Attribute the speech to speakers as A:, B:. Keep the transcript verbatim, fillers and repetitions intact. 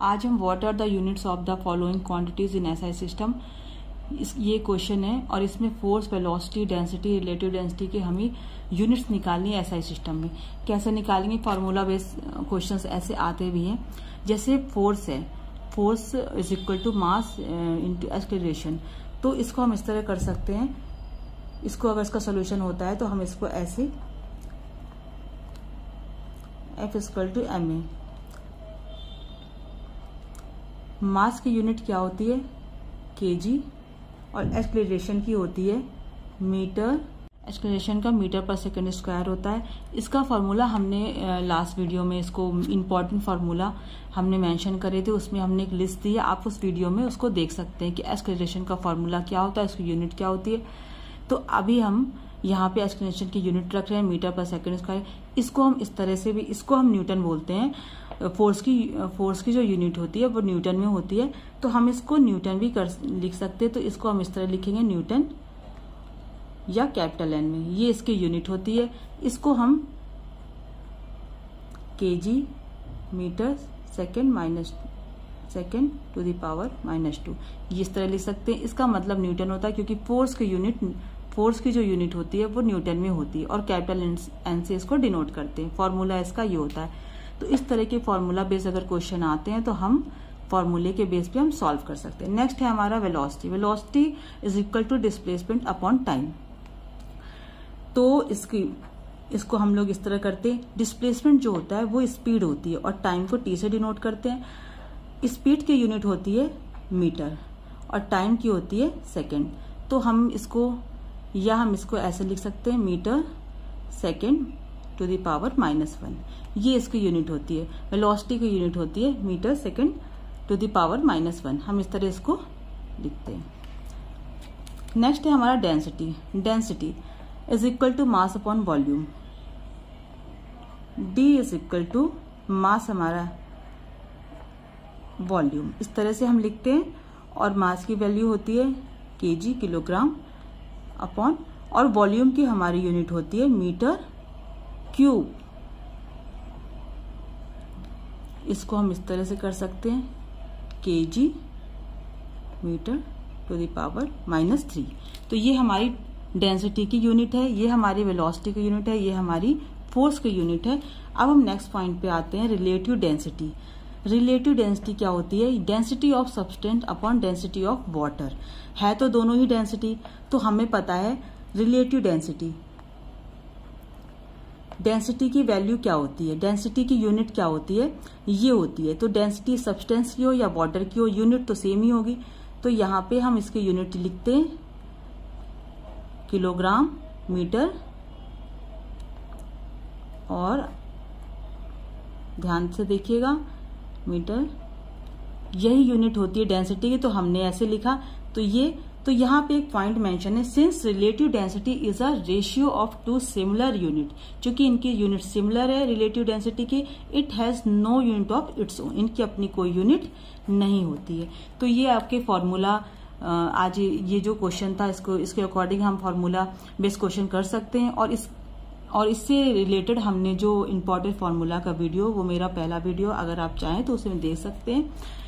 A: आज हम what are the units of the following quantities in SI system, इस ये क्वेश्चन है और इसमें force, velocity, density, relative density के हमें यूनिट्स निकालनी है एसआई सिस्टम में। कैसे निकालेंगे? फॉर्मूला बेस्ड क्वेश्चंस ऐसे आते भी हैं। जैसे फोर्स है, force is equal to mass into acceleration, तो इसको हम इस तरह कर सकते हैं। इसको अगर इसका सोल्यूशन होता है तो हम इसको ऐसे F equal to M A, mass की यूनिट क्या होती है? केजी, और एक्सेलरेशन की होती है मीटर। एक्सेलरेशन का मीटर पर सेकंड स्क्वायर होता है। इसका फार्मूला हमने लास्ट वीडियो में, इसको इम्पोर्टेंट फार्मूला हमने मेंशन करे थे, उसमें हमने एक लिस्ट दी है, आप उस वीडियो में उसको देख सकते हैं कि एक्सेलरेशन का फार्मूला क्या होता है, इसकी यूनिट क्या होती है। तो अभी हम यहाँ पे एक्सेलरेशन की यूनिट रख रहे हैं मीटर पर सेकंड स्क्वायर। इसको हम इस तरह से भी, इसको हम न्यूटन बोलते हैं। फोर्स की फोर्स की जो यूनिट होती है वो न्यूटन में होती है, तो हम इसको न्यूटन भी कर लिख सकते हैं। तो इसको हम इस तरह लिखेंगे न्यूटन या कैपिटल एन में, ये इसकी यूनिट होती है। इसको हम KG metre second minus second to the power minus two, ये इस तरह लिख सकते हैं। इसका मतलब न्यूटन होता है, क्योंकि फोर्स की यूनिट फोर्स की जो यूनिट होती है वो न्यूटन में होती है और कैपिटल एन से इसको डिनोट करते हैं। फॉर्मूला इसका ये होता है। तो इस तरह के फॉर्मूला बेस अगर क्वेश्चन आते हैं तो हम फॉर्मूले के बेस पे हम सॉल्व कर सकते हैं। नेक्स्ट है हमारा velocity. Velocity is equal to displacement upon time. तो इसकी इसको हम लोग इस तरह करते हैं। डिस्प्लेसमेंट जो होता है वो स्पीड होती है और टाइम को टी से डिनोट करते हैं। स्पीड की यूनिट होती है मीटर और टाइम की होती है सेकेंड। तो हम इसको या हम इसको ऐसे लिख सकते हैं, metre second to the power minus one, ये इसकी यूनिट होती है। वेलोसिटी की यूनिट होती है metre second to the power minus one, हम इस तरह इसको लिखते हैं। नेक्स्ट है हमारा density. Density is equal to mass upon volume. D is equal to mass हमारा वॉल्यूम, इस तरह से हम लिखते हैं। और मास की वैल्यू होती है केजी, किलोग्राम, अपॉन, और वॉल्यूम की हमारी यूनिट होती है मीटर क्यूब। इसको हम इस तरह से कर सकते हैं, KG metre to the power minus three. तो ये हमारी डेंसिटी की यूनिट है, ये हमारी वेलोसिटी की यूनिट है, ये हमारी फोर्स की यूनिट है। अब हम नेक्स्ट पॉइंट पे आते हैं, रिलेटिव डेंसिटी। रिलेटिव डेंसिटी क्या होती है? Density of substance upon density of water. है तो दोनों ही डेंसिटी, तो हमें पता है रिलेटिव डेंसिटी, डेंसिटी की वैल्यू क्या होती है, डेंसिटी की यूनिट क्या होती है, ये होती है। तो डेंसिटी सब्सटेंस की हो या वाटर की हो, यूनिट तो सेम ही होगी। तो यहाँ पे हम इसकी यूनिट लिखते हैं किलोग्राम, मीटर, और ध्यान से देखिएगा मीटर, यही यूनिट होती है डेंसिटी की, तो हमने ऐसे लिखा। तो ये तो यहाँ पे एक पॉइंट मेंशन है, since relative density is a ratio of two similar unit. क्योंकि इनकी यूनिट सिमिलर है रिलेटिव डेंसिटी की, it has no unit of its own, इनकी अपनी कोई यूनिट नहीं होती है। तो ये आपके फॉर्मूला, आज ये जो क्वेश्चन था इसको इसके अकॉर्डिंग हम फॉर्मूला बेस्ड क्वेश्चन कर सकते हैं। और इस और इससे रिलेटेड हमने जो इम्पोर्टेंट फॉर्मूला का वीडियो, वो मेरा पहला वीडियो, अगर आप चाहें तो उसे देख सकते हैं।